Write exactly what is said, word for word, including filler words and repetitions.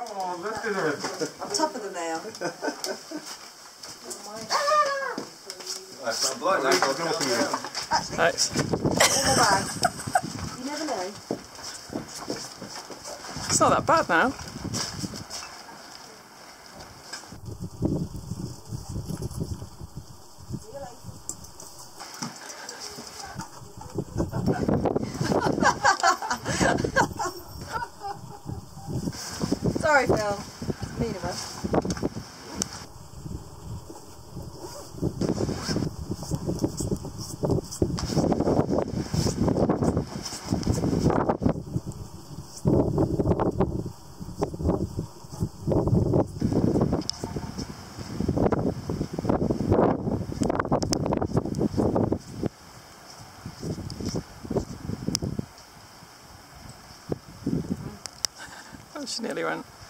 Oh, look at it. I'm top of the nail. That's not blood. That's not going to you. Thanks. In the bag. You never know. It's not that bad now. Sorry, Phil. It's mean of us. Oh, she nearly went.